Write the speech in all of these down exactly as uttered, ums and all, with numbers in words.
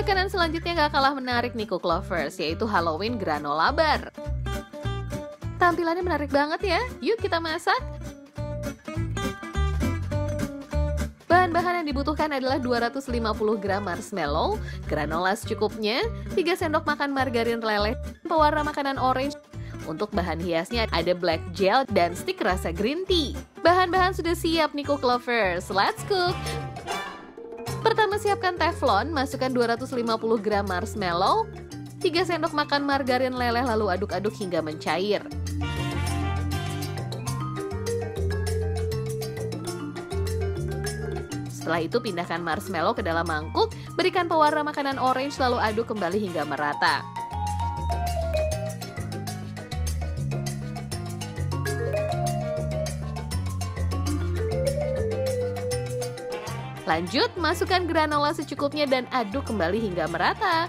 Makanan selanjutnya gak kalah menarik nih Cook Lovers, yaitu Halloween granola bar. Tampilannya menarik banget ya, yuk kita masak. Bahan-bahan yang dibutuhkan adalah dua ratus lima puluh gram marshmallow, granola secukupnya, tiga sendok makan margarin leleh, pewarna makanan orange. Untuk bahan hiasnya ada black gel dan stick rasa green tea. Bahan-bahan sudah siap nih Cook Lovers, let's cook! Pertama siapkan teflon, masukkan dua ratus lima puluh gram marshmallow, tiga sendok makan margarin leleh lalu aduk-aduk hingga mencair. Setelah itu pindahkan marshmallow ke dalam mangkuk, berikan pewarna makanan orange lalu aduk kembali hingga merata. Lanjut, masukkan granola secukupnya dan aduk kembali hingga merata.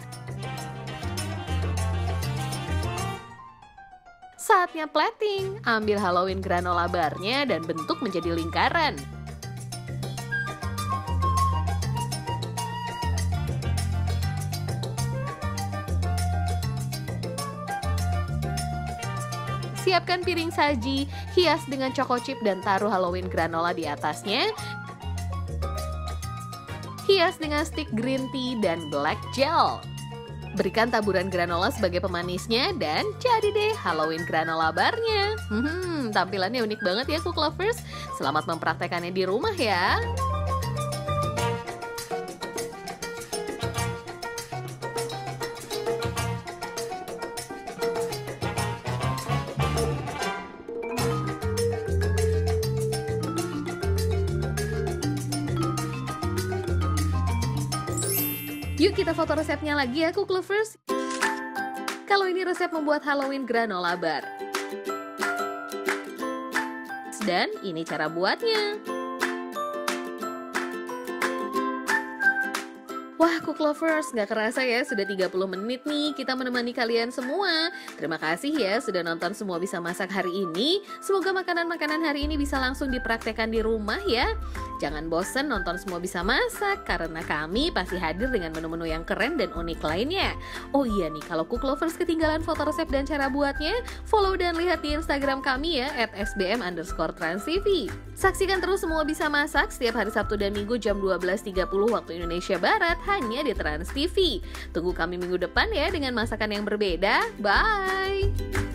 Saatnya plating, ambil Halloween granola barnya dan bentuk menjadi lingkaran. Siapkan piring saji, hias dengan choco chip dan taruh Halloween granola di atasnya. Hias dengan stick green tea dan black gel. Berikan taburan granola sebagai pemanisnya dan jadi deh Halloween granola barnya. Hmm, tampilannya unik banget ya Cook Lovers. Selamat mempraktekannya di rumah ya. Yuk kita foto resepnya lagi ya Cook Lovers. Kalau ini resep membuat Halloween granola bar. Dan ini cara buatnya. Wah Cook Lovers, nggak kerasa ya sudah tiga puluh menit nih kita menemani kalian semua. Terima kasih ya sudah nonton Semua Bisa Masak hari ini. Semoga makanan-makanan hari ini bisa langsung dipraktekkan di rumah ya. Jangan bosen nonton Semua Bisa Masak, karena kami pasti hadir dengan menu-menu yang keren dan unik lainnya. Oh iya nih, kalau Cook Lovers ketinggalan foto resep dan cara buatnya, follow dan lihat di Instagram kami ya, at s b m underscore trans t v. Saksikan terus Semua Bisa Masak setiap hari Sabtu dan Minggu jam dua belas tiga puluh waktu Indonesia Barat, hanya di Trans T V. Tunggu kami minggu depan ya dengan masakan yang berbeda. Bye!